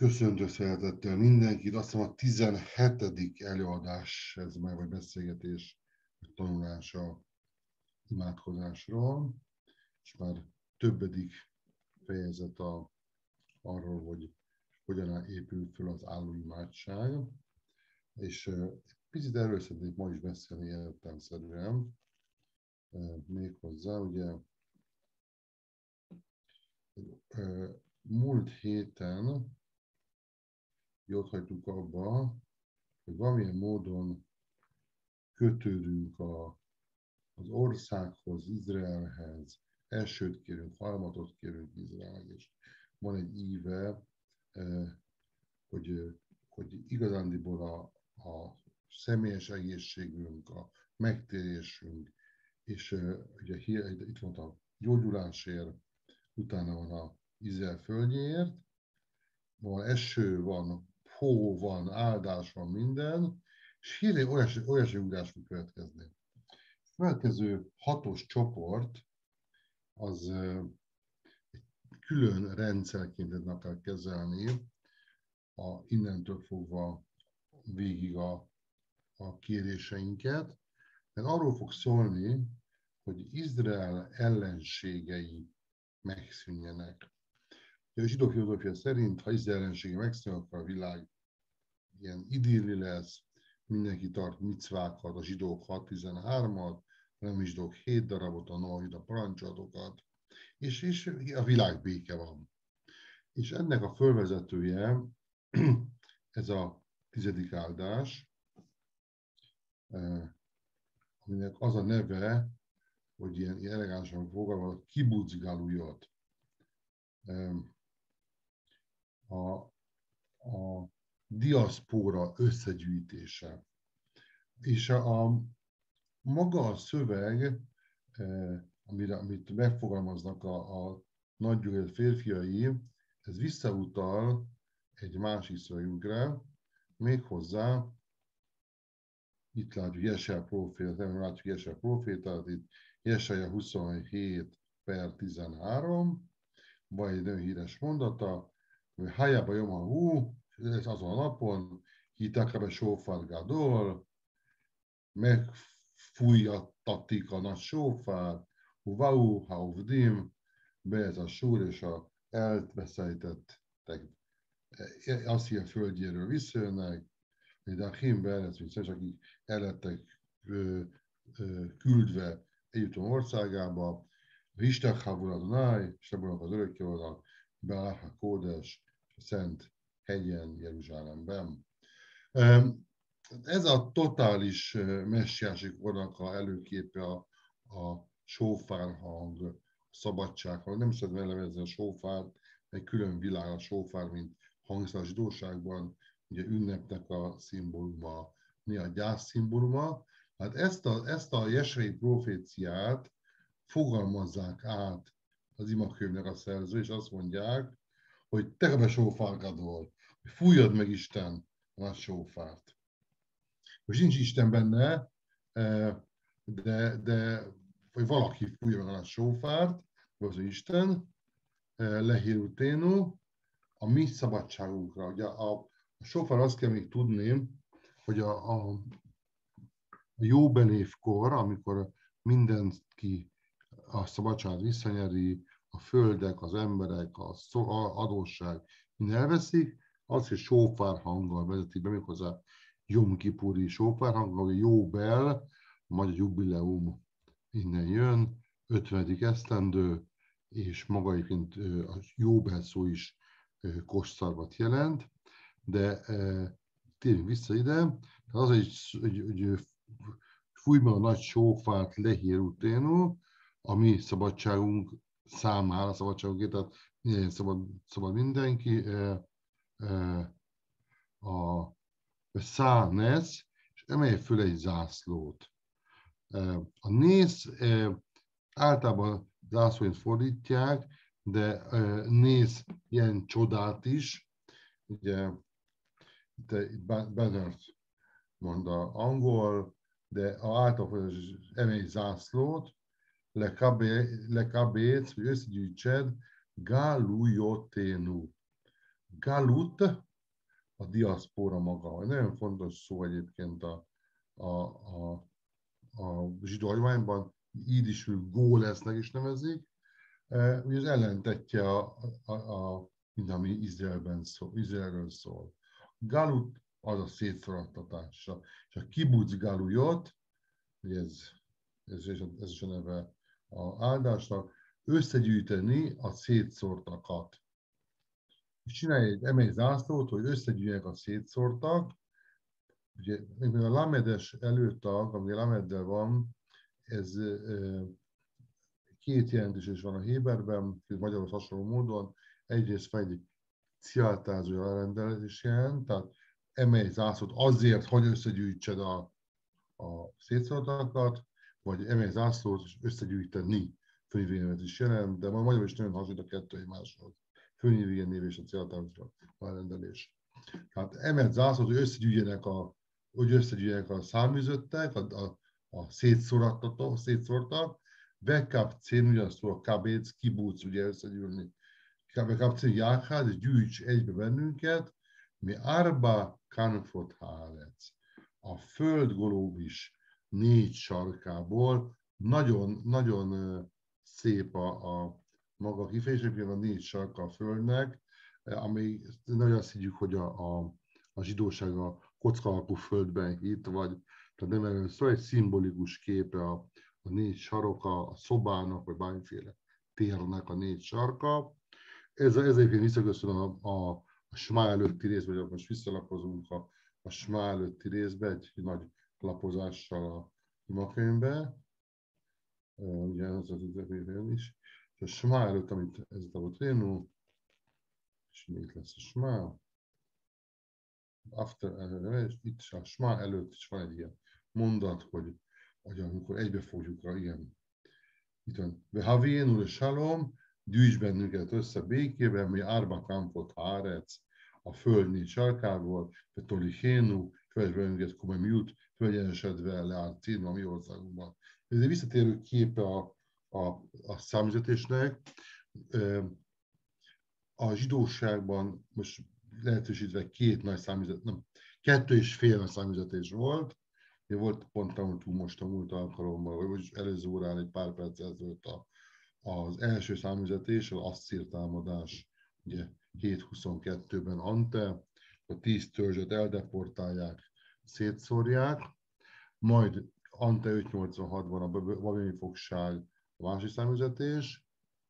Köszöntök szeretettel mindenkit. Azt hiszem a 17. előadás ez már, vagy beszélgetés, vagy tanulása imádkozásról, és már többedik fejezet arról, hogy hogyan épül föl az álló imádság. És picit erről szeretnék ma is beszélni értelemszerűen, méghozzá, ugye múlt héten ott hagytuk abba, hogy valamilyen módon kötődünk az országhoz, Izraelhez, elsőt kérünk, harmadot kérünk Izraelhez, és van egy íve, hogy igazándiból a személyes egészségünk, a megtérésünk, és ugye itt van a gyógyulásért, utána van a Izrael földjéért, van eső, van hó, van áldás, van minden, és hirtelen olyasmi ugrás fog következni. A következő 6-os csoport az egy külön rendszerként kell kezelni, innentől fogva végig a kéréseinket, mert arról fog szólni, hogy Izrael ellenségei megszűnjenek. A zsidó filozófia szerint, ha Izrael ellensége megszűnnek, akkor a világ ilyen idilli lesz, mindenki tart micvákat, a zsidók 6-13-at, a nem zsidók 7 darabot, a noahida parancsolatokat, és a világ béke van. És ennek a fölvezetője, ez a 10. áldás, aminek az a neve, hogy ilyen elegánsan fogalmaz, kibuc galujot. A diaszpóra összegyűjtése. És maga a szöveg, amit megfogalmaznak a nagygyűlölet férfiai, ez visszautal egy másik szövegünkre, méghozzá, itt látjuk Jesaja prófétát, nem látjuk Jesaja prófétát, itt Jesaja 27/13, vagy egy nagyon híres mondata, Hájába Joma Hú, ez azon a napon, Hitakabe Sófar Gadol, megfújjattatik a nagy sófár, Huvau, Hauvdim, be ez a súr és a elveszejtettek Asszíria földjéről visszajönnek, de a Himber, ez viszont akik ellettek küldve Egyiptom országába, Histák Havur Adonai, és ebből az örökkévalónak, Beáha Kódes, a Szent hegyen Jeruzsálemben. Ez a totális messiási kornak a előképe a sófárhang, a szabadsághang. Nem szeretném elemezni a sófárt, egy külön világ a sófár, mint hangszál zsidóságban, ugye ünnepnek a szimbóluma, mi a gyász szimbóluma. Hát ezt a jesei proféciát fogalmazzák át az imakönyvnek a szerző, és azt mondják, hogy te be sófárgadol, hogy fújjad meg Isten a nagy sófárt. Most nincs Isten benne, de vagy valaki fújja meg a nagy sófárt, vagy az Isten, lehíruténu, a mi szabadságunkra. Ugye a sófár azt kell még tudni, hogy a jóbenévkor, amikor mindenki a szabadságot visszanyeri, a földek, az emberek, az adósság, minden elveszik, az, hogy sófárhanggal vezetik be, méghozzá Jom Kipuri sófárhanggal, hogy Jóbel, majd a jubileum innen jön, 50. esztendő, és maga egyébként a Jóbel szó is kosszarvat jelent, de térjünk vissza ide, az, hogy fújj meg a nagy sófárt lehíruténu, a mi szabadságunk számára, a szabadságunkért, tehát minden szabad mindenki, a szánész, és emelj föl egy zászlót. A nész általában zászlóként fordítják, de néz ilyen csodát is, ugye bannert mond az angol, de általában emelj zászlót, lekabéc, hogy összegyűjtsed, galujoténu. galut, a diaszpóra maga. Nagyon fontos szó egyébként a zsidó hagyományban, így is gólesznek is nevezik, ugye az ellentetje minden, ami Izraelről szól. Galut az a szétszorattatása. És a kibuc galujot, ez is a neve az áldásnak, összegyűjteni a szétszórtakat. És csinálj egy emelj zászlót, hogy összegyűjjenek a szétszórtak. Ugye, a lamedes előtag, ami lameddel van, ez két jelentés is van a héberben, magyarul hasonló módon. Egyrészt egy ciáltázó elrendelés jelent, tehát emelj zászlót azért, hogy összegyűjtsed a szétszórtakat, vagy emelj zászlót és összegyűjteni főnyelvénemet is jelent, de ma magyarul is nagyon hasonlít a kettő egymáshoz. Főnyelvén név és a ciáltázó elrendelés. Tehát emelt zászlót, hogy összegyűjjenek a száműzöttek, a szétszórtak, Bekap cén, ugyanazt a kabéc, kibúc, ugye összegyűlni. Bekap cén jákház, és gyűjts egybe bennünket, mi árba kanfot hálec. A föld golóbis 4 sarkából, nagyon szép a maga kifejezés, a 4 sarka a földnek, ami nagyon azt higgyük, hogy a zsidóság a kocka alakú földben itt, vagy tehát nem erről szó, egy szimbolikus képe a 4 sarok, a szobának, vagy bármiféle térnek a 4 sarka. Ez egyébként visszaköszön a Smá előtti részbe, vagy most visszalapozunk a Smá előtti részbe, egy nagy lapozással a imakönyvbe. Ugye az is. És a Smá előtt, amit ez a Trénu, és még lesz a Smá. És itt a Smá előtt is van egy ilyen mondat, hogy amikor egybefogjuk ilyen, itt van, Vehavén úr Salom, gyűjts bennünket össze békében, mi Árba Kampot Hárec, a föld 4 sarkából, Petoli Hénu, földj bennünket Kumemiut, földjenesedve leállt címbe a mi országunkban. Ez egy visszatérő képe a számüzetésnek. A zsidóságban most lehetősítve 2 nagy számüzetés, nem, 2,5 nagy számüzetés volt. Volt pont tanultunk most a múlt alkalommal, vagy előző órán egy pár perc ezelőtt az első számüzetés, az asszír támadás, ugye 722-ben Ante, a 10 törzset eldeportálják, szétszórják, majd Ante 586-ban a babiloni fogság, a másik számüzetés,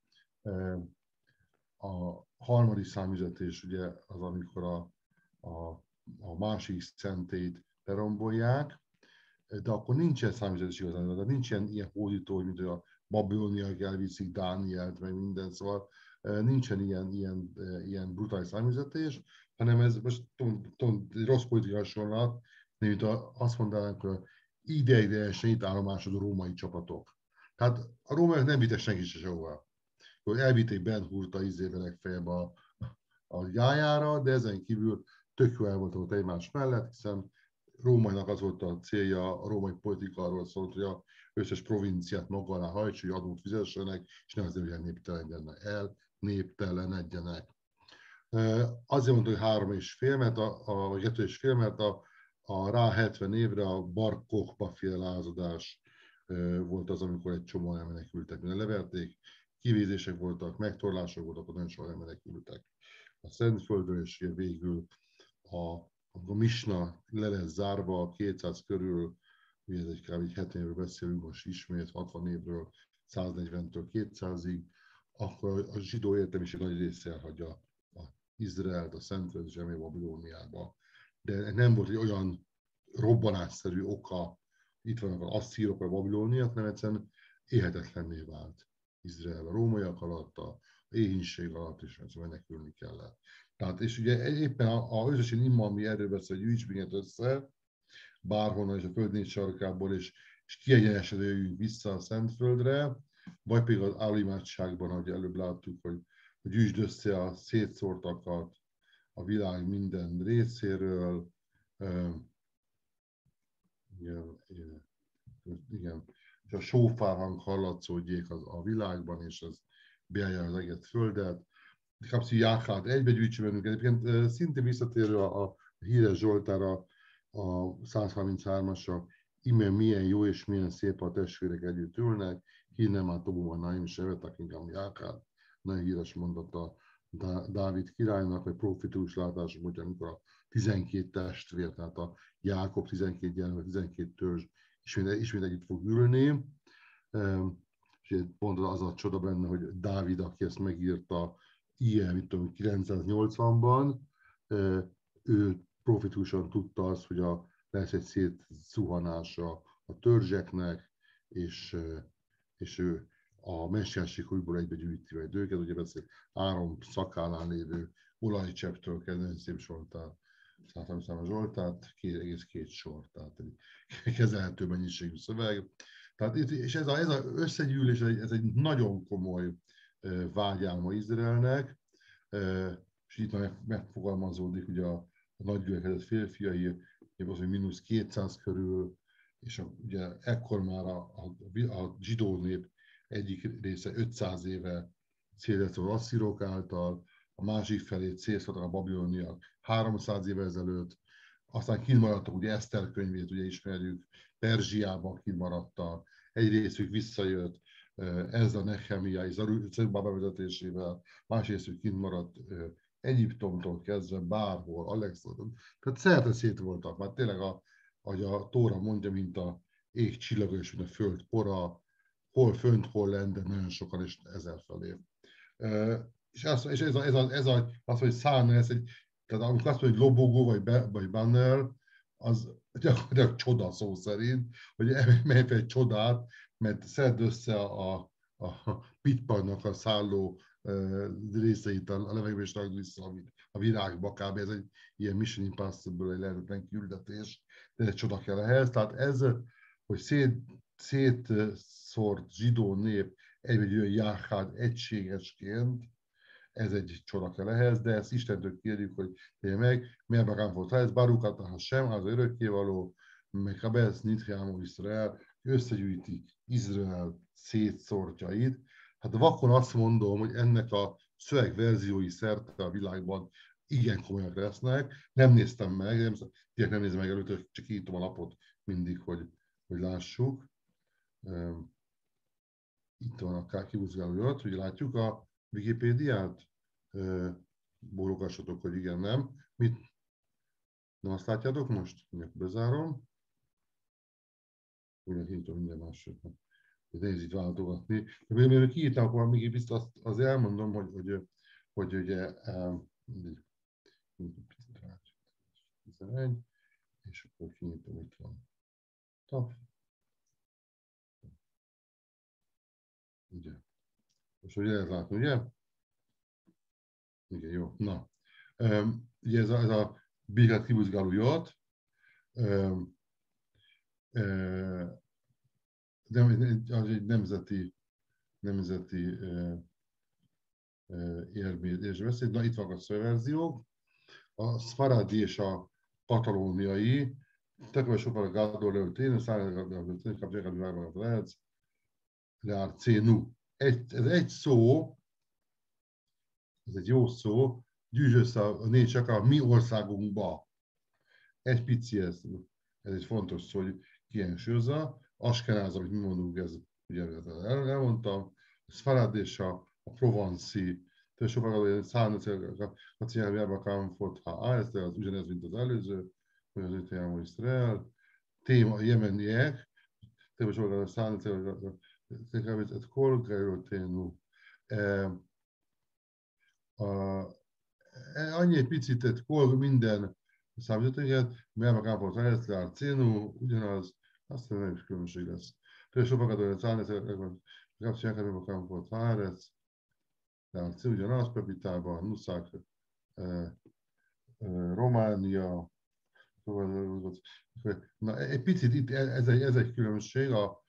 a harmadik számüzetés ugye az, amikor a másik szentét lerombolják, de akkor nincsen számüzetés igazán, de nincs ilyen hódító, mint a babiloniak elviszik Dánielt, meg minden, szóval nincsen ilyen brutális számüzetés, hanem ez most egy rossz politikai hasonlat, mint azt mondanánk, hogy ideiglenesen itt állomásodó római csapatok. Tehát a rómaiak nem vittek senki se sehova. Elvitték Ben Hurt a legfeljebb a jájára, de ezen kívül tök jó el voltak egymás mellett, hiszen Rómainak az volt a célja, a római politika arról szólt, hogy az összes provinciát maga alá hajtsa, hogy adót fizessenek, és nem azért, hogy néptelenedjenek. Azért mondta, hogy 3,5, vagy 2,5, mert a rá 70 évre a Bar Kokhba féle lázadás volt az, amikor egy csomó elmenekültek, minden leverték, kivézések voltak, megtorlások voltak, nagyon sokan elmenekültek a Szentföldről, és végül a Misna le lesz zárva, 200 körül, ugye ez egy kb. 70 évről beszélünk, most ismét 60 évről, 140-től 200-ig, akkor a zsidó értelmiség nagy része elhagyja Izraelt, a Szentföld és elmegy Babilóniába. De nem volt egy olyan robbanásszerű oka, itt vannak az asszírok, a babilóniak, nem egyszerűen élhetetlenné vált Izrael a rómaiak alatt, a éhínség alatt, és menekülni kellett. Tehát, és ugye éppen az összesen imma, ami erről beszél, hogy gyűjts minket össze, bárhonnan és a föld 4 sarkából, és kiegyenesedve jöjjünk vissza a Szentföldre, vagy pedig az állimádságban, ahogy előbb láttuk, hogy gyűjtsd össze a szétszórtakat a világ minden részéről. Igen. És a sófár hang hallatszódjék a világban, és az bejárja az egész földet. kapsz jákát, egybegyűjtse bennünket. Egyébként szintén visszatérő a híres Zsoltára, a 133-asra, ime milyen jó és milyen szép a testvérek együtt ülnek, hinnem a tobuban naim sevet, akikam jákát. Nagyon híres mondata Dávid királynak, vagy profitikus látásunk, hogy amikor a 12 testvér, tehát a Jákob 12 gyermek, 12 törzs ismét együtt fog ülni. És pont az a csoda benne, hogy Dávid, aki ezt megírta ilyen, mit tudom, 980-ban, ő profitusan tudta azt, hogy lesz egy szétszuhanása a törzseknek, és ő a messiánség újból egybe gyűjti majd őket. Ugye beszél Áron szakállán lévő olajcsepptől kezdve, szép Zsoltár, 133 Zsoltát, egész 2 sor, tehát egy kezelhető mennyiségű szöveg. Tehát, és ez az összegyűlés, ez egy nagyon komoly vágyálma Izraelnek, és itt megfogalmazódik ugye a nagygyülekezet férfiai, az, hogy -200 körül, és ugye ekkor már a zsidó nép egyik része 500 éve célzott az asszírok által, a másik felét célzottak a babiloniak 300 éve ezelőtt, aztán kimaradtak, ugye Eszter könyvét ugye ismerjük, Perzsiában kimaradtak, egy részük visszajött, ez a Nehemia és Zerubábel bevezetésével, másrésztük kint maradt Egyiptomtól kezdve bárhol, Alexandron, tehát szerte szét voltak, már tényleg ahogy a Tóra mondja, mint a ég csillaga és mint a föld pora, hol fönt, hol lent, de nagyon sokan és ezerfelé. És az, hogy szárna, tehát amikor azt mondja, hogy lobogó vagy banner, az gyakorlatilag csoda szó szerint, hogy emelj fel egy csodát, mert szedd össze a pitpannak a szálló részeit a levegőbe, és ragd vissza a virágba, kb. Ez egy ilyen Mission Impossible, egy lehetetlen küldetés, de egy csoda kell ehhez. Tehát ez, hogy szétszórt zsidó nép egy olyan jáhád egységesként, ez egy csoda kell ehhez, de ezt Istentől kérjük, hogy tegye meg, mert magán volt ez Baruch atah Hashem, az örökkévaló, meg Kabez Nithiámú Izrael, összegyűjti Izrael szétszórtjait. Hát vakon azt mondom, hogy ennek a szövegverziói szerte a világban igen komolyak lesznek. Nem néztem meg, nem nézem meg előtt, csak írtam a lapot mindig, hogy lássuk. Itt van a kibuzgálójat, hogy látjuk a Wikipédiát. Bólogassatok, hogy igen, nem. Mit? Nem azt látjátok most? Bezárom. Ugyan hintom minden másodnak. Nehéz itt váltogatni. De mivel kiírtam, akkor még biztos azért elmondom, hogy ugye 11, és akkor kinyitom, itt van. Tap. Ugye. Most ugye lehet látni, ugye? Igen, jó. Na. Ugye ez a Birkat kibuzgáló jat. Az egy nemzeti érvénybeszéd. Na, itt van a szövegverziók. A szfaradi és a katalóniai, tekve sokkal a gádor lőtén, a szállítani kapcsolatban a világban lehet, leár cénu. Ez egy szó, ez egy jó szó, gyűjts össze a 4 csakra a mi országunkba. Egy pici ez egy fontos szó, hogy kihangsúlyozza. Askenáz, amit mi mondunk, ez ugye elmondtam. A szfarad és a provanci, tehát sokkal a céljába kámfort, ez az ugyanez, mint az előző, hogy az Nithiámú Izrael. Téma, a jemeniek, téma sokkal a szállítani, egy kolgáról ténú. Annyi egy picit, egy kol minden számítógépet, mert a kámfort eleszlár cénú, ugyanaz, aztán nem is különbség lesz. Tehát sokat olyan szállítani, kapcsolják, a kámfort hárec, tehát ugyanaz, Pepitában, Nuszák, Románia, na, egy picit itt ez egy különbség, a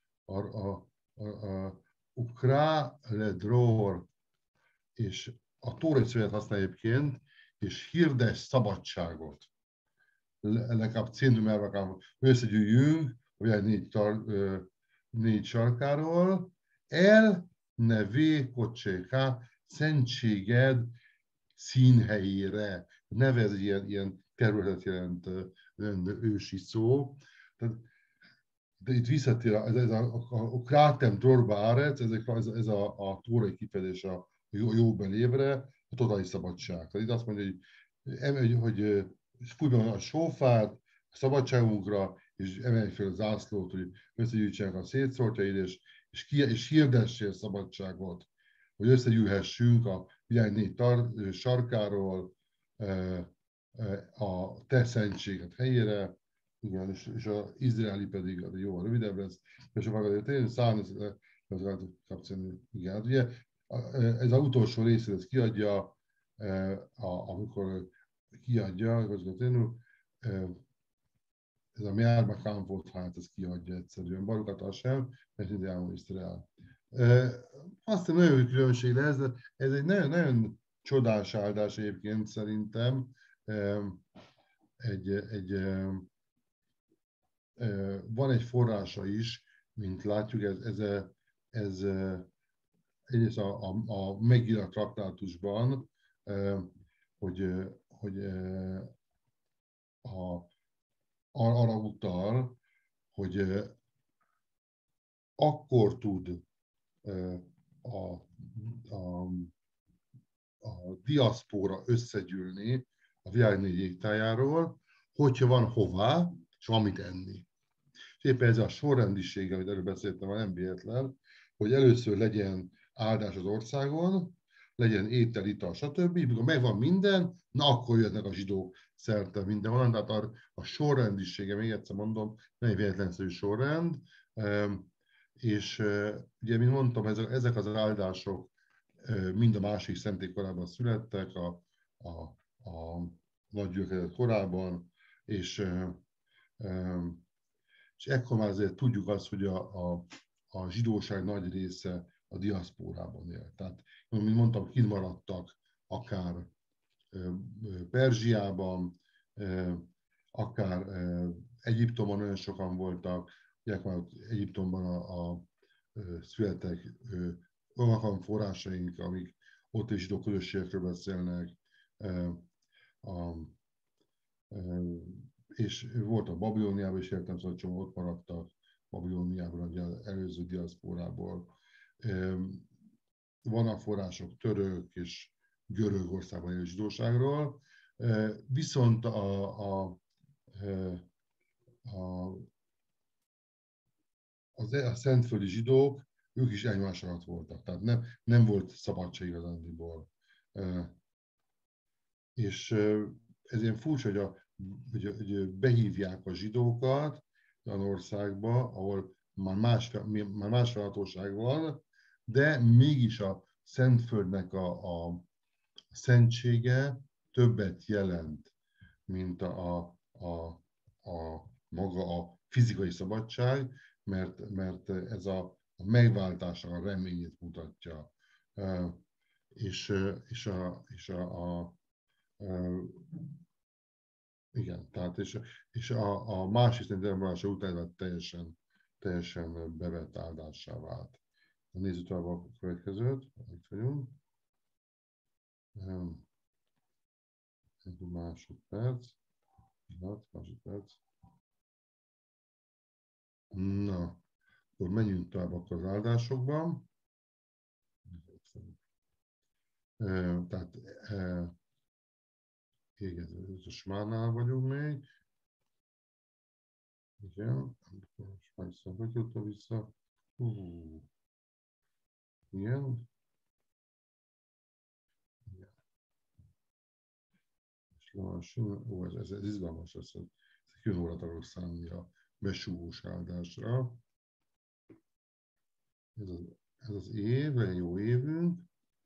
ukrá, ledror, és a tórai szövet használja egyébként, és hirdes szabadságot. Legalább céndumában összegyűjjünk, vagy 4 sarkáról, el nevé kocséká, szentséged színhelyére, neve ez ilyen területet jelent ősi szó. Tehát, de itt visszatér, ez a Kratem Dorba Arec, ez a tórai kifejezés a jóbeli évre, a totális szabadság. Tehát itt azt mondja, hogy fújj be a sófát, a szabadságunkra, és emelj fel a zászlót, hogy összegyűjtsenek a szétszórtjaid, és hirdessél szabadságot, hogy összegyűlhessünk a világ 4 sarkáról a te szentséget helyére, igen, és az izraeli pedig jóval rövidebb lesz, és a maga tényleg igen, ugye ez az utolsó része, ez kiadja, amikor kiadja, igazgatlanul, ez a Mjárba Kampot, hát ez kiadja egyszerűen, Barukat Hashem, mert Indiában Izrael. Aztán nagyon jó különbség lesz, de ez egy nagyon csodás áldás egyébként szerintem. Van egy forrása is, mint látjuk, ez egyrészt a Megilla traktátusban, hogy arra utal, hogy akkor tud a diaszpóra összegyűlni a világ 4 égtájáról, hogyha van hová, és van mit enni. És éppen ez a sorrendiség, amit erről beszéltem, nem véletlen, hogy először legyen áldás az országon, legyen étel, ital, stb. Mikor megvan minden, na akkor jönnek a zsidók szerte mindenhonnan. Tehát a sorrendisége, még egyszer mondom, nem véletlenszerű sorrend. És ugye, mint mondtam, ezek az áldások mind a másik szentély korában születtek, a nagy gyülekezet korában, és ekkor már azért tudjuk azt, hogy a zsidóság nagy része a diaszpórában él. Tehát, mint mondtam, kint maradtak akár Perzsiában, akár Egyiptomban nagyon sokan voltak, ugye már Egyiptomban születtek olyan forrásaink, amik ott is zsidó közösségekről beszélnek, és volt a Babilóniában is értem, szóval csomó ott maradtak Babilóniában, az előző diaszpórából. Vannak források török és Görögországban élő zsidóságról, viszont a szentföldi zsidók, ők is egymás alatt voltak, tehát nem volt szabadság igazándiból. És ez ilyen furcsa, hogy behívják a zsidókat olyan országba, ahol már más felhatóság van, de mégis a Szentföldnek a szentsége többet jelent, mint maga a fizikai szabadság, mert ez a megváltásnak a reményét mutatja. Igen, tehát és a másik szentélyemelése után teljesen bevett áldássá vált. Nézzük tovább a következőt, itt vagyunk. Egy másodperc. Másodperc. Na, akkor menjünk tovább akkor az áldásokban. Tehát a smárnál vagyunk még. Igen, most már vissza, vissza. Igen. Ez izgalmas lesz, ez külön órát akarok számolni a besúgós áldásra. Ez az év, egy jó évünk.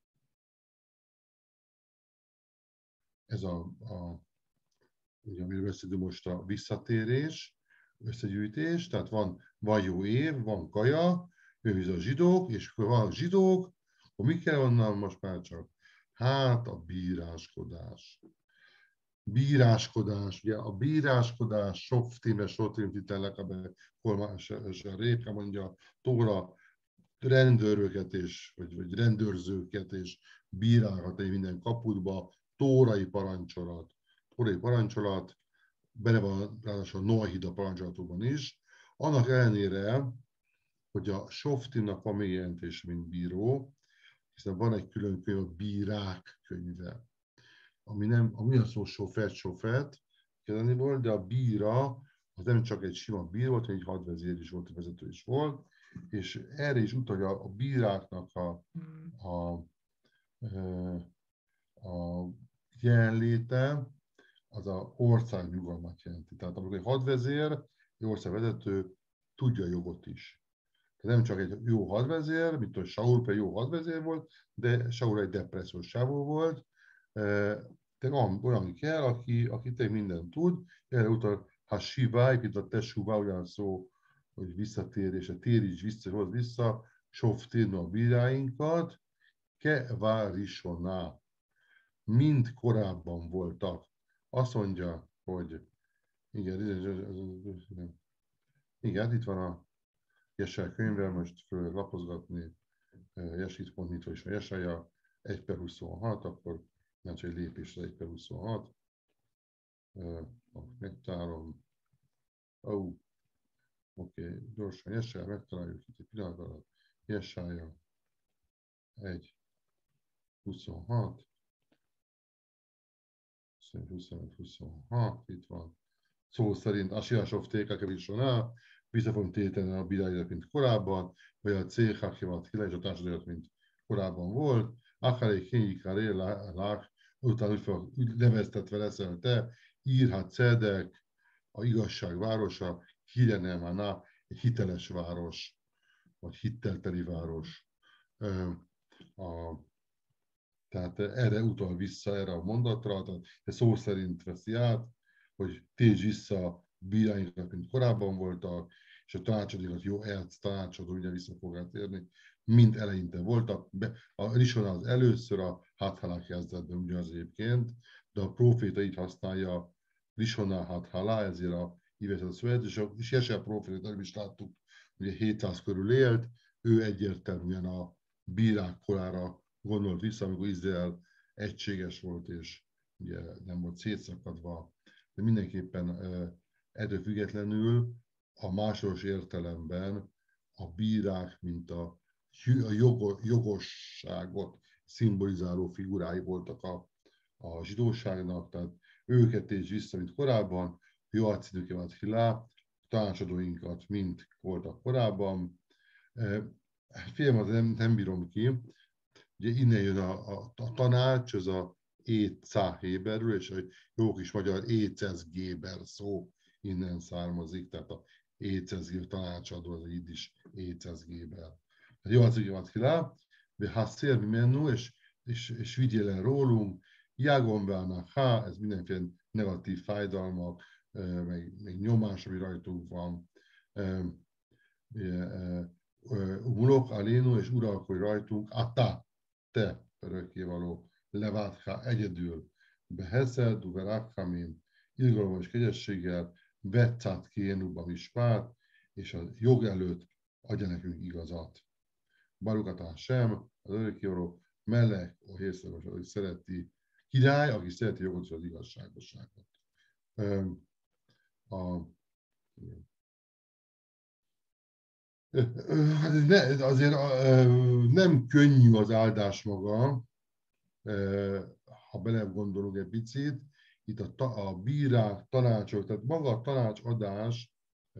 Ez ugye, amiről beszélünk most, a visszatérés, összegyűjtés, tehát van jó év, van kaja, jön a zsidók, és akkor van zsidók, akkor mi kell onnan most már csak? Hát a bíráskodás. Bíráskodás, ugye a bíráskodás, softim titellek, kolmás a réka mondja, Tóra rendőröket vagy rendőrzőket és bírálhat egy minden kaputba, tórai parancsolat. Tórai parancsolat, bele van ráadásul a Noahida parancsolatokban is, annak ellenére, hogy a Softimnak van még jelentés, mint bíró, hiszen van egy külön könyv, a Bírák könyve, ami a szó sofet kezdeni volt, de a bíra az nem csak egy sima bír volt, hanem egy hadvezér is volt, vezető is volt, és erre is utalja a bíráknak a jelenléte, az a ország nyugalmat jelenti. Tehát amikor egy hadvezér, egy országvezető tudja a jogot is. Tehát nem csak egy jó hadvezér, mint hogy Saul például jó hadvezér volt, de Saul egy depressziós sávó volt, de olyan kell, aki tényleg mindent tud, erre utal Hashivai, mint a Teshuvá, olyan szó, hogy visszatérés, a téríts vissza, hoz vissza, Softin a bíráinkat, Kevárisona, mind korábban voltak. Azt mondja, hogy igen, itt van a Jesaja könyvvel, most föl lapozgatni, Jesit pont nyitva is a Jesaja, 1/26, akkor nem csak egy lépésre 1/26. Megtalálom. Oké, gyorsan Jesaja, megtaláljuk itt egy pillanat alatt. Jesaja 1/26. 25-26, itt van. Szó szerint Asiasov tékakevissonál, vissza fogunk téteni a bidáidat, mint korábban, vagy a céhakivat hila és a társadalmat, mint korábban volt. Akaré kényikaré lák, utána úgy neveztetve leszel te, írhat Cedek, a igazság városa, Hirenemana, egy hiteles város, vagy hittelteli város. Tehát erre utal vissza, erre a mondatra, tehát szó szerint veszi át, hogy tégy vissza a bíráinknak, mint korábban voltak, és a tanácsadókat jó tanácsadó, ugye vissza fog térni, mint eleinte voltak. A Rishona az először a Hathalá kezdetben ugyanaz egyébként, de a próféta így használja Rishona Hathalá, ezért a híves szövet, és Jesaja próféta, nem is láttuk, ugye 700 körül élt, ő egyértelműen a bírák korára gondolt vissza, amikor Izrael egységes volt, és ugye nem volt szétszakadva, de mindenképpen ettől függetlenül a másoros értelemben a bírák, mint a jogosságot szimbolizáló figurái voltak a zsidóságnak, tehát őket és vissza, mint korábban, Joacidüket Hilá, tanácsadóinkat, mint voltak korábban. Figyelm, az nem bírom ki. Ugye innen jön a tanács, az a étszá héberül, és a jó kis magyar écezgéber szó innen származik, tehát a écezgéber tanácsadó, az így is écezgéber. Jó, az ugye van hilá, de hasszér mimennu, és vigyél el rólunk, jágombeának, ez mindenféle negatív fájdalmak, meg nyomás, ami rajtunk van, Mulok alénu, és uralkodj rajtunk, te örökkévaló, levátká egyedül, beheszed, uverákhamim, irgalom és kegyességgel, vetszát kénuba mispát, és a jog előtt adja nekünk igazat. Barukatán sem, az örökkévaló, Melek, a hészlagos, aki szereti, király, aki szereti jogot és az igazságosságot. Azért nem könnyű az áldás maga, ha belegondolunk egy picit. Itt a bírák, tanácsok, tehát maga a tanácsadás,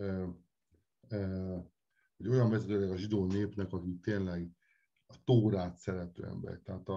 hogy olyan vezetőleg a zsidó népnek, akik tényleg a Tórát szerető emberek, tehát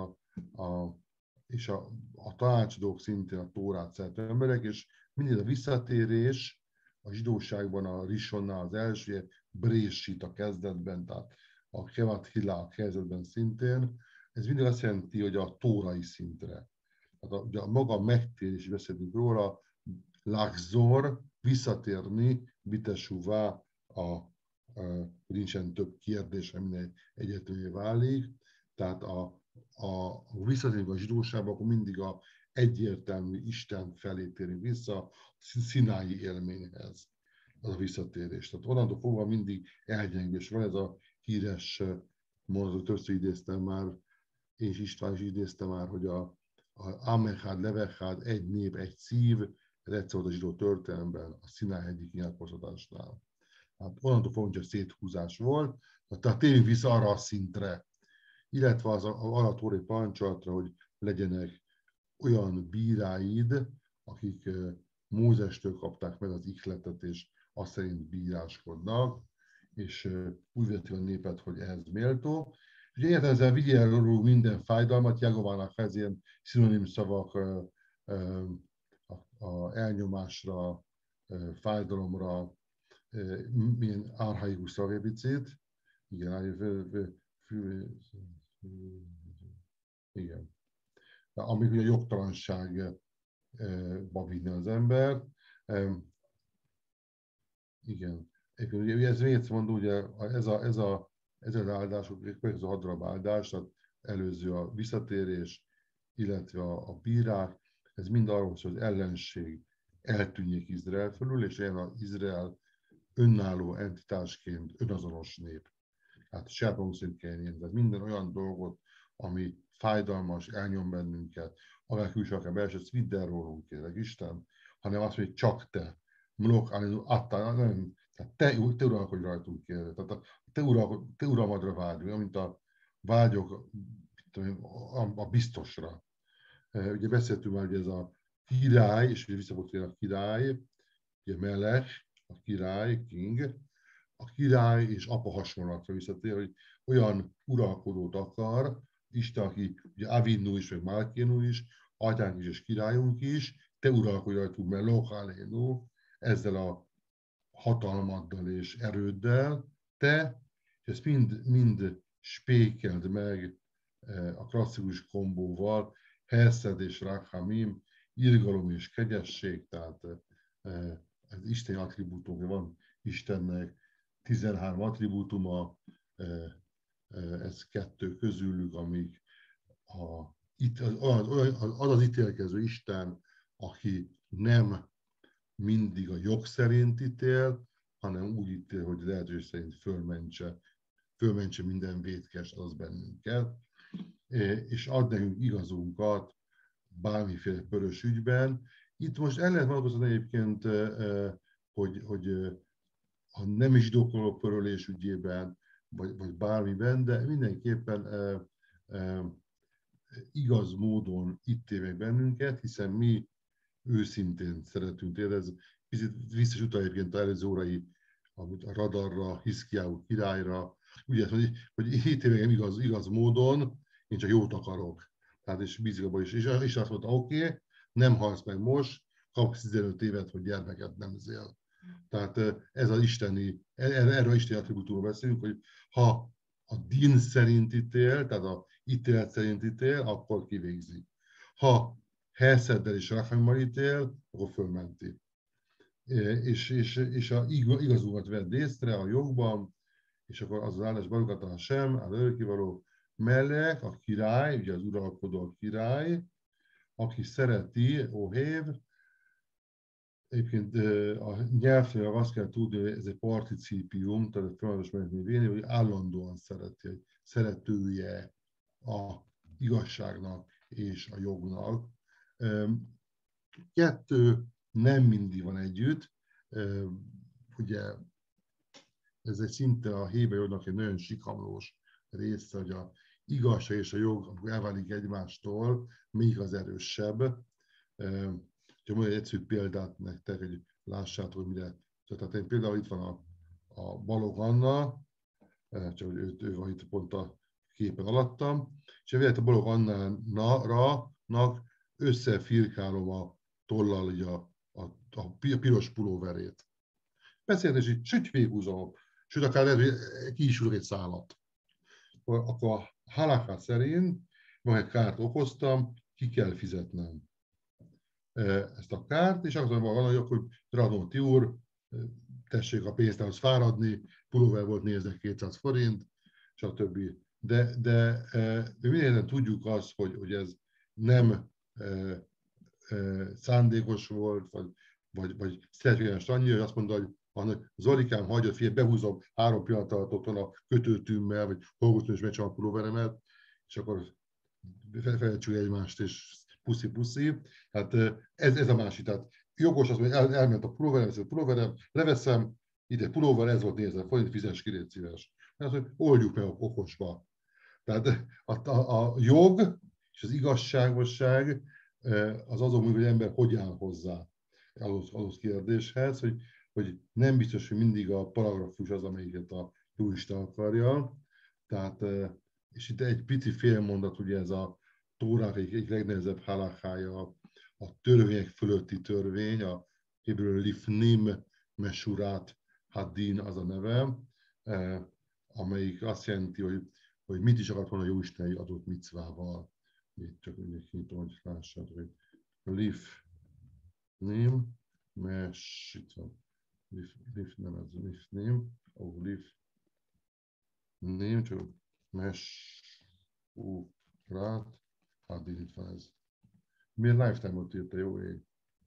a tanácsadók szintén a Tórát szerető emberek, és mindig a visszatérés a zsidóságban a Rishonnál az első, Brésit a kezdetben, tehát a Kevat Hillá a kezdetben szintén, ez mindig azt jelenti, hogy a tórai szintre. Tehát ugye a maga megtérés, beszélünk róla, Lachzor, visszatérni, Bitesuvá, nincsen több kérdés, ami egyetlenül válik. Tehát a visszatérünk a zsidóságba, akkor mindig a egyértelmű Isten felé térünk vissza, a színái élményhez az a visszatérés. Tehát onnantól fogva mindig elgyengül, és van ez a híres mondatot, többször idéztem már, én is István is idéztem már, hogy a Amenhád, Levehád, egy nép, egy szív, ez egyszer volt a zsidó történelemben, a Szinály egyik nyilatkoztatásnál. Hát onnantól fogva, hogy széthúzás volt, tehát térjünk vissza arra a szintre, illetve az alatóri parancsolatra, hogy legyenek olyan bíráid, akik Mózestől kapták meg az ihletet, és azt szerint bíráskodnak, és úgy vették a népet, hogy ehhez méltó. És egyáltalán ezzel vigyél róluk minden fájdalmat, Jegovának ez ilyen szinonim szavak a elnyomásra, fájdalomra, milyen archaikus szavébicét. Igen. Amíg ugye jogtalanságba vinne az ember. Igen. Ugye ez még egyszer mondom, ugye ez az áldás, ez a 6 darab áldás, tehát előző a visszatérés, illetve a bírák, ez mind arról szól, hogy az ellenség eltűnjék Izrael fölül, és ilyen az Izrael önálló entitásként önazonos nép. Hát saját magunk szerint kell élni. Tehát minden olyan dolgot, ami fájdalmas, elnyom bennünket, akár külső, akár belső, ezt vidd el rólunk, kérlek Isten, hanem azt, hogy csak te. Mlok, nem, tehát te uralkodj rajtunk, kérlek. Tehát te uralmadra vágyunk, mint a vágyok a biztosra. Ugye beszéltünk már, hogy ez a király, és ugye visszafogott a király, ugye Melech, a király, king, a király és apa hasonlatra visszatér, hogy olyan uralkodót akar, Isten, aki ugye Avinu is, meg Malkénu is, atyánk is és királyunk is, te uralkodj rajtunk, mert Lochalénu, ezzel a hatalmaddal és erőddel, te, és ezt mind spékeld meg a klasszikus kombóval, Heszed és Rachamim, irgalom és kegyesség, tehát ez isteni attribútum, van Istennek 13 attribútuma, ez 2 közülük, amik az ítélkező Isten, aki nem mindig a jog szerint ítél, hanem úgy ítél, hogy lehetőség szerint fölmentse minden vétkes az bennünket, és ad nekünk igazunkat bármiféle pörös ügyben. Itt most el lehet mondani egyébként, hogy a nem is zsidókoló pörölés ügyében, vagy bármiben, de mindenképpen igaz módon ítél meg bennünket, hiszen mi őszintén szeretünk érezni. Picit visszas utal egyébként az előző órai a Radarra, Hiszkiáhu királyra, ugye, hogy ítél meg igaz módon, én csak jót akarok. Tehát és bízik abban is. És azt mondta, oké, nem halsz meg most, kapsz 15 évet, hogy gyermeket nemzél. Tehát ez az erről isteni attribútumról beszélünk, hogy ha a din szerint ítél, tehát a ítélet szerint ítél, akkor kivégzi. Ha Heszeddel és Rachamimmal ítél, akkor fölmenti. És a igazunkat vedd észre a jogban, és akkor az áldás Baruch sem, az örökkévaló Melech, a király, ugye az uralkodó király, aki szereti, Ohév. Egyébként a nyelvtől azt kell tudni, hogy ez egy particípium, tehát folyamatos megnézni, hogy állandóan szereti, hogy szeretője a igazságnak és a jognak. 2 nem mindig van együtt. Ugye ez egy szinte a héber jognak egy nagyon sikamlós része, hogy a igazság és a jog, amikor elválik egymástól, melyik az erősebb. Ha mondja egy egyszerű példát nektek, hogy lássátok, hogy mire. Tehát például itt van a Balogh Anna, csak ő van itt pont a képen alattam, és a Balogh Annának összefirkálom a tollal ugye a piros pulóverét. Beszélt, és így süt véghúzom, sőt, akár lehet, hogy ki is egy szálat. Akkor a halakha szerint, vagy kárt okoztam, ki kell fizetnem ezt a kárt, és azt mondom, hogy akkor Radnóti úr, tessék a pénztárhoz fáradni, pulóver volt, néznek 200 forint, stb. De mindenképpen tudjuk azt, hogy ez nem szándékos volt, vagy szerződés annyi, hogy azt mondta, hogy Zolikám, hagyjad, figyelj, behúzom 3 pillanat alatt otthon a kötőtűmmel, vagy hallgatom és megcsinálom a pulóveremet, és akkor felejtsük egymást, és puszi. Hát ez a másik. Tehát jogos az, hogy elment a pulóverem, leveszem, ide pulóver, ez volt 4000 forint, fizes ki, légy szíves. Hát, hogy oldjuk meg okosba. Tehát a jog és az igazságosság az azon, hogy ember hogy áll hozzá ahhoz kérdéshez, hogy nem biztos, hogy mindig a paragrafus az, amelyiket a jóisten akarja. Tehát, és itt egy pici félmondat, ugye ez a Tórák egyik legnehezebb halakhája, a törvények fölötti törvény, a héberül lifnim mesurat haddin az a neve, amelyik azt jelenti, hogy mit is akart volna a jóisten adott micvával. Itt csak nyitom, hogy lássad, hogy lifnim mes, itt van, nem ez lifnim, lifnim, csak mesurat haddin, itt van ez. Miért lifetime-ot írta, jó ég?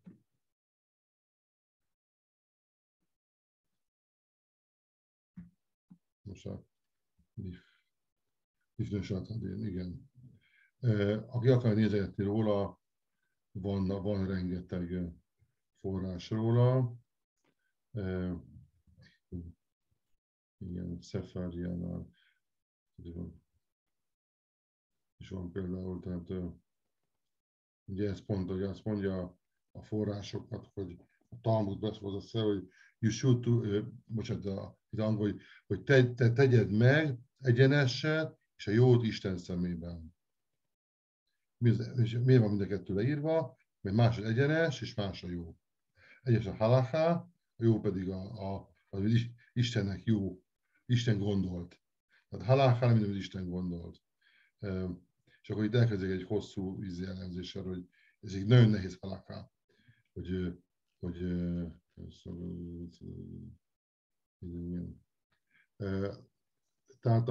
Most a Ifnősát Haddin, igen. Aki akar nézegetni róla, van rengeteg forrás róla. Igen, Szefáriánál is van például, tehát ugye ez pont, hogy azt mondja a forrásokat, hogy a Talmud beszélsz, hogy you should to, bocsánat, az angol, hogy te tegyed meg egyeneset és a jót Isten szemében. Miért van mind a kettő leírva? Mert más az egyenes, és más a jó. Egyes a halaká, a jó pedig az Istennek jó, Isten gondolt. Tehát halaká nem minden, Isten gondolt. És akkor itt elkezdjük egy hosszú elemzéssel, hogy ez egy nagyon nehéz halaká, hogy tehát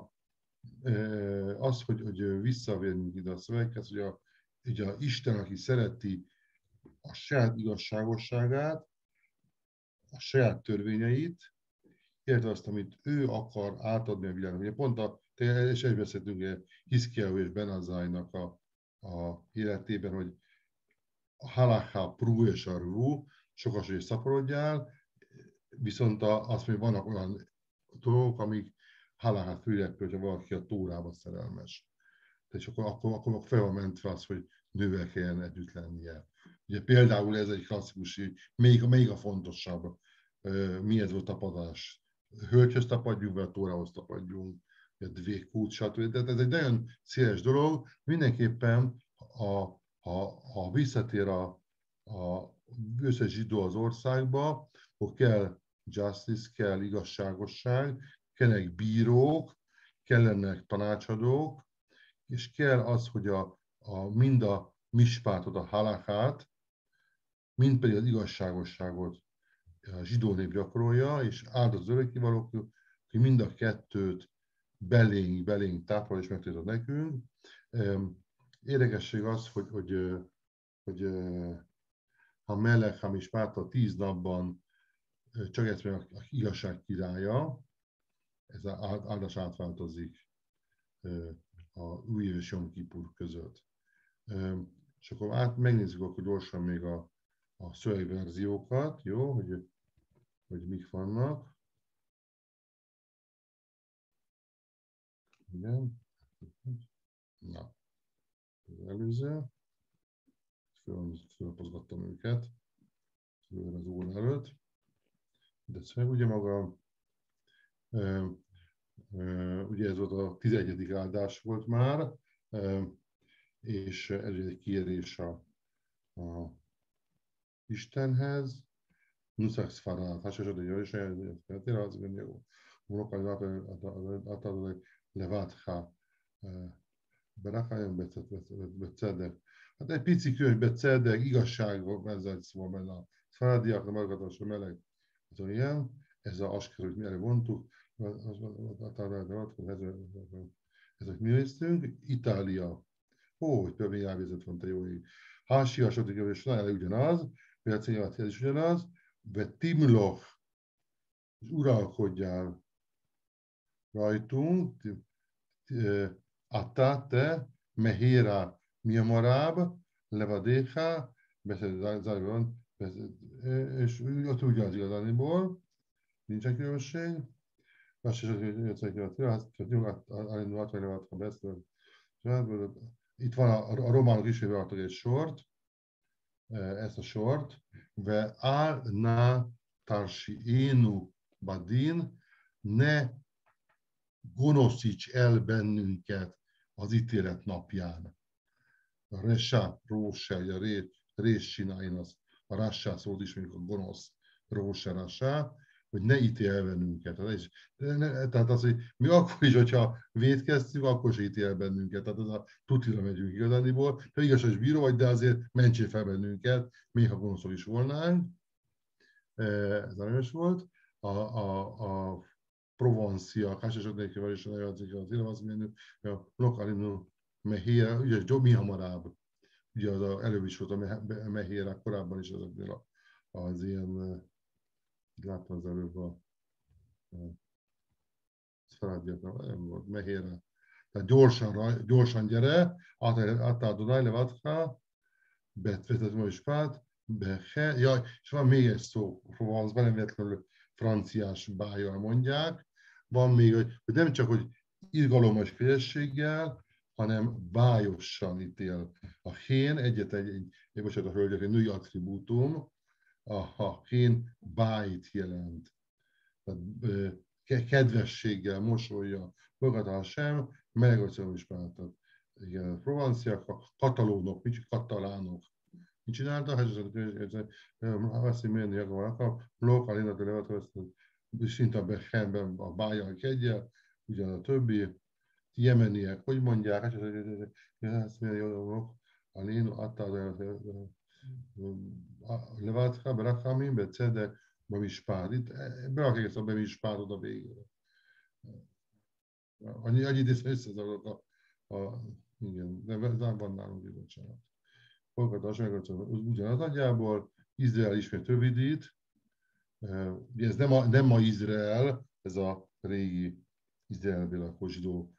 az, hogy visszavérjünk ide a szöveghez, hogy a Isten, aki szereti a saját igazságosságát, a saját törvényeit, érte azt, amit ő akar átadni a világnak. Ugye pont és egybeszéltünk Hiszkiáhu és Benazzájnak a életében, hogy a halakha prú és a rú, sokas és szaporodjál, viszont azt mondja, vannak olyan dolgok, amik halakha főleg, hogyha valaki a Tórába szerelmes. És akkor fel van mentve az, hogy nővel kelljen együtt lennie. Ugye például ez egy klasszikus, még a fontosabb, mi ez volt tapadás. Hölgyhöz tapadjunk, vagy a Tórához tapadjunk, a dvékút, stb. Tehát ez egy nagyon széles dolog. Mindenképpen, ha visszatér a összes zsidó az országba, akkor kell justice, kell igazságosság, kellenek bírók, kellenek tanácsadók, és kell az, hogy mind a mispátot, a halakát, mind pedig az igazságosságot a zsidó nép gyakorolja, és áldott az örökkévalók, hogy mind a kettőt belénk táplál és megtiltott nekünk. Érdekesség az, hogy ha Melech HaMishpát 10 napban csak egyszerűen a igazság királya, ez az áldás átváltozik a új év és Jom Kipur között. És akkor megnézzük akkor gyorsan még a szövegverziókat, jó, hogy mik vannak. Igen. Na, az előző. Fölapozgattam őket. Az óra előtt. De szöveg ugye maga, ugye ez volt a 11. áldás volt már, és ez egy kérés a Istenhez. Nusach Sfarad, hasonló, hogy jöjjön, az jó. Unokkal átadod Levátha, Berakáljon Becedek. Hát egy pici könyv, Becedek, igazság, ezzel szóval benne a Sfaradiaknak, Margatos, a meleg, az ilyen, ez a asker, hogy mi erre vontuk, ezek mi néztünk, Itália. Hogy törvény elvézett van, te jó ég. Hási, a sotik, és nagyon ugyanaz, ez is ugyanaz, Timloch, és uralkodjál rajtunk, Ata, te, Mehera, Miamaráb, levadéka, Zajban, és ott úgy az igazániból, nincsen különbség. Itt van a románok is beadtak egy sort, ezt a sort, ve al na tarsienu badin, ne gonoszíts el bennünket az ítélet napján. A resá, róse, ugye a rés csináljon az, a rassá szót is, mondjuk a gonosz, róse, rassá, hogy ne ítél bennünket. Tehát az, hogy mi akkor is, hogyha vétkeztünk, akkor is ítél bennünket. Tehát az a tutira megyünk igazániból. Te igazságos bíró vagy, de azért mentsél fel bennünket, még ha gonoszok is volnánk. Ez nagyon is volt. A Provencia, Kásásodnékivel is nagyon az az a Lokalinu Mehia, ugye mi hamarabb. Ugye az előbb is volt a Mehira, korábban is azoknél az ilyen, láttam az előbb a Szaradját, nem volt, Mehira. Tehát gyorsan gyere, átál Dunaj, Levatka, betvetett ma is pát, ja, és van még egy szó, Provence-ban, nem véletlenül franciás bájjal mondják, van még, hogy nem csak, hogy irgalommas félességgel, hanem bájosan ítél. A hén bocsánat, a hölgyek, egy női attribútum, a hén bájt jelent. Tehát, kedvességgel, mosolya, fogadás sem, melegocsolom is páltak. Igen, provenciák, a katalónok, katalánok. Mit csináltak? Azt mondja, hogy a lokál illetve szinte a Bechenben a bájjal kegyel, ugyan a többi, jemeniek, hogy mondják, azt mondja, a lénu adta Levátka, Berakhamim, Becedek, Bamispár. Itt berakják ezt a Bamispár oda végére. Annyi összezavarok igen, de van nálunk is, bocsánat. Folytatás, ugyanaz nagyjából, Izrael ismét rövidít. Ez nem ma Izrael, ez a régi Izraelből lakó zsidó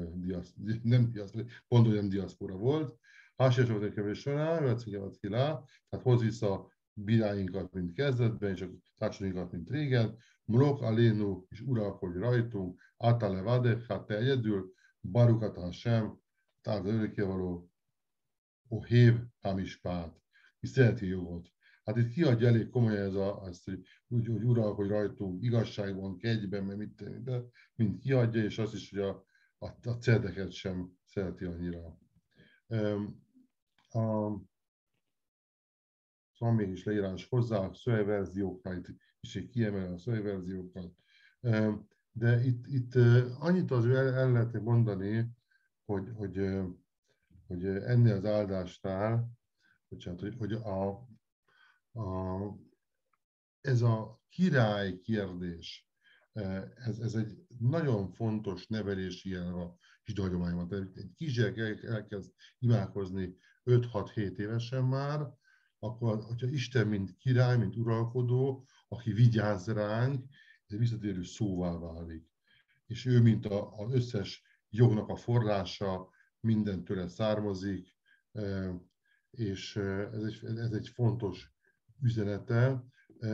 pont olyan diaszpora volt. Hásás volt egy kevés során, tehát hoz vissza bíráinkat, mint kezdetben, és a társadalminkat, mint régen. Mlok alénu, és uralkodj rajtunk, átale vadech, hát te egyedül, barukat Hashem, tehát az örökkévaló, Ohév Hamispát, és szereti jogot. Hát itt kiadja elég komolyan ezt, hogy úgy uralkodj rajtunk, igazságban, kegyben, mert mint kiadja, és azt is, hogy a cedeket sem szereti annyira. Van mégis leírás hozzá, a szövegverzióknál, itt is kiemelem a szövegverziókat. De itt annyit az el lehet mondani, hogy ennél az áldásnál, hogy ez a király kérdés, ez egy nagyon fontos nevelési jel a zsidó hagyományban. Egy kisgyerek elkezd imádkozni 5-6-7 évesen már, akkor, hogyha Isten, mint király, mint uralkodó, aki vigyáz ránk, ez visszatérő szóvá válik. És ő, mint az összes jognak a forrása, mindentől származik, és ez egy fontos üzenete.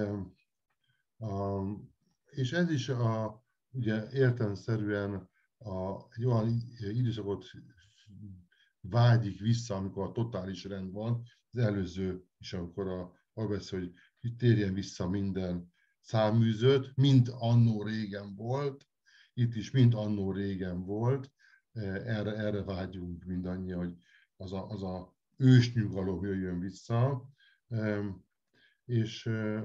És ez is ugye értelemszerűen egy olyan időszakot vágyik vissza, amikor a totális rend van, az előző is, amikor arra beszél, hogy térjen vissza minden száműzött, mint annó régen volt, itt is mint annó régen volt, erre vágyunk mindannyian, hogy az a ősnyugalom jöjjön vissza, és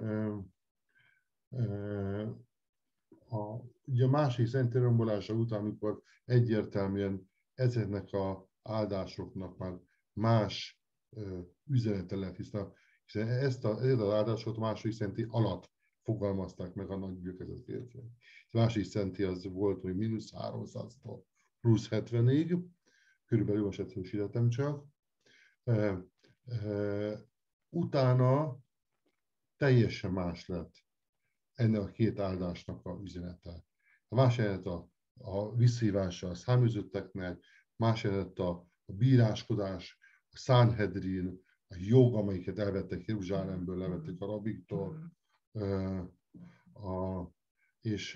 ugye a másik szent rombolása után, amikor egyértelműen ezeknek az áldásoknak már más üzenete lett, hiszen ezt az áldásokat a második szenti alatt fogalmazták meg a nagygyülekezet férfiak. A második szenti az volt, hogy -300-tól plusz 70-ig, körülbelül most egyszerűsítettem csak. Utána teljesen más lett ennek a két áldásnak a üzenete. A más jelent a visszahívása a száműzötteknek, más jelent a bíráskodás a Sanhedrin, a jog, amelyiket elvettek Jeruzsálemből, levették a rabiktól, és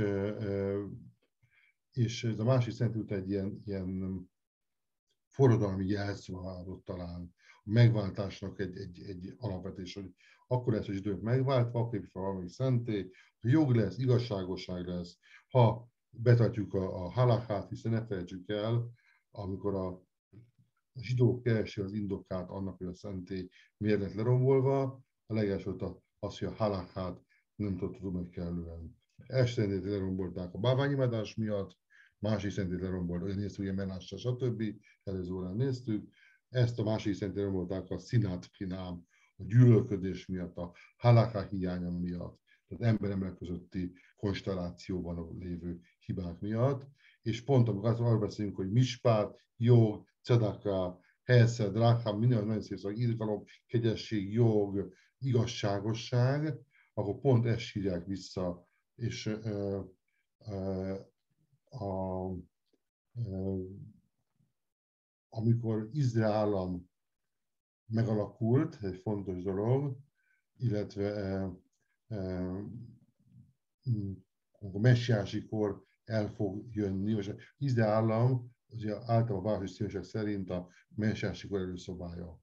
ez a másik szentült egy ilyen forradalmi jelszavát talán, a megváltásnak egy alapvetés, hogy akkor lesz a zsidók megváltva, akkor épít fel valami szentély, ha jog lesz, igazságosság lesz, ha betartjuk a halakát, hiszen ne felejtsük el, amikor a zsidók keresi az indokát annak, hogy a szentély miért lett lerombolva, a legelső az, hogy a halakát nem tudtuk meg kellően. Első szentét lerombolták a báványimádás miatt, másik szentét lerombolt, olyan néztük, hogy Menássa, stb. Előző órán néztük. Ezt a másik szentét lerombolták a színát pinám, a gyűlölködés miatt, a halakha hiánya miatt, tehát ember közötti konstellációban lévő hibák miatt. És pont amikor arról beszélünk, hogy mispát, jog, cedaka, heszed, ráhám, minden nagyon szép szó, irgalom, kegyesség, jog, igazságosság, akkor pont ezt hívják vissza, és amikor Izrael állam megalakult, egy fontos dolog, illetve a messiási kor el fog jönni. Most az Izrael állam ugye általában a városi szívesek szerint a messiási kor előszobája.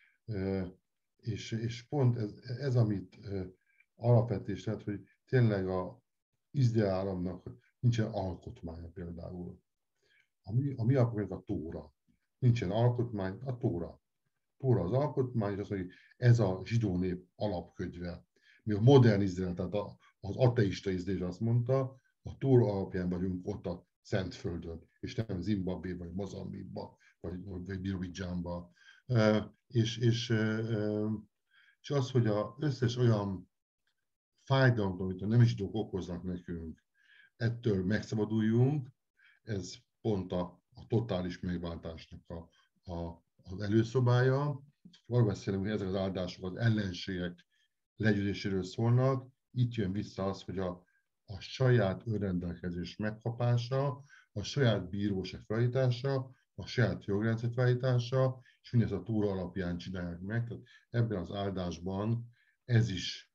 És pont ez amit alapvetés lett, hogy tényleg az Izrael államnak nincsen alkotmánya például. A mi alkotmányunk a Tóra. Nincsen alkotmány, a Tóra. Tóra az alkotmány, és azt mondja, hogy ez a zsidó nép alapkönyve. Mi a modern Izrael, tehát az ateista Izrael azt mondta, a Tóra alapján vagyunk ott a Szentföldön, és nem Zimbabwe, vagy Mozambikba, vagy Birobidzsánba. És az, hogy az összes olyan fájdalmat, amit a nem zsidók okoznak nekünk, ettől megszabaduljunk, ez pont a totális megváltásnak az előszobája. Arról beszélünk, hogy ezek az áldások az ellenségek legyőzéséről szólnak. Itt jön vissza az, hogy a saját önrendelkezés megkapása, a saját bíróság felállítása, a saját jogrendszer felállítása, és mindezt a Tóra alapján csinálják meg. Tehát ebben az áldásban ez is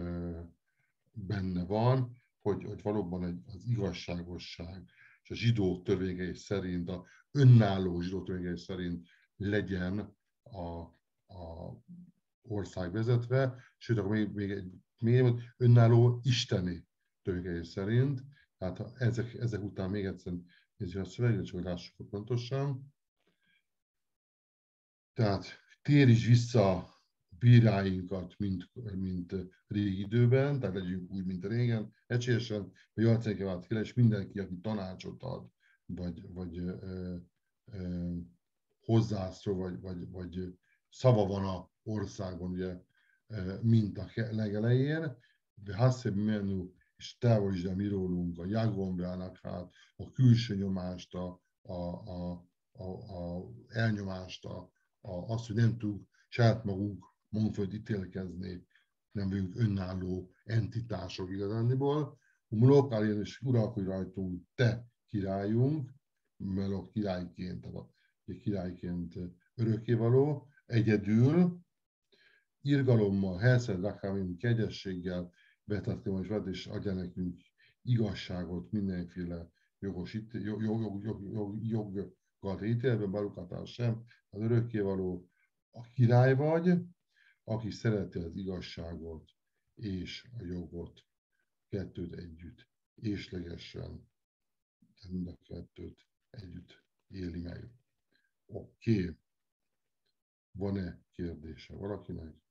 benne van, hogy valóban az igazságosság és a zsidó törvényei szerint, a önálló zsidó törvényei szerint legyen a ország vezetve, sőt, akkor még egy önálló isteni törvényei szerint. Tehát ezek után még egyszer nézzük a szöveget, csak lássuk pontosan. Tehát térj vissza bíráinkat, mint régi időben, tehát legyünk úgy, mint régen, egységesen, hogy arcánkra vált ki, és mindenki, aki tanácsot ad, vagy hozzászól, vagy szava van a országban, ugye, mint a legelején, de Hasszeb Menu, és távolítsd el mi rólunk a Jagombeának, hát a külső nyomást, a elnyomást, azt, hogy nem tudunk saját magunk magunk ítélkezni, nem vagyunk önálló entitások igazándiból. Mulokálén és uralkodj rajtunk, te királyunk, melok királyként, királyként örökkévaló, egyedül, irgalommal, heszed, rakámim, kegyességgel betartom, és adja nekünk igazságot, mindenféle joggal ítélve, barukatál sem, az örökkévaló, a király vagy, aki szereti az igazságot és a jogot, kettőt együtt, éslegesen, mind a kettőt együtt éli meg. Oké. Van-e kérdése valakinek?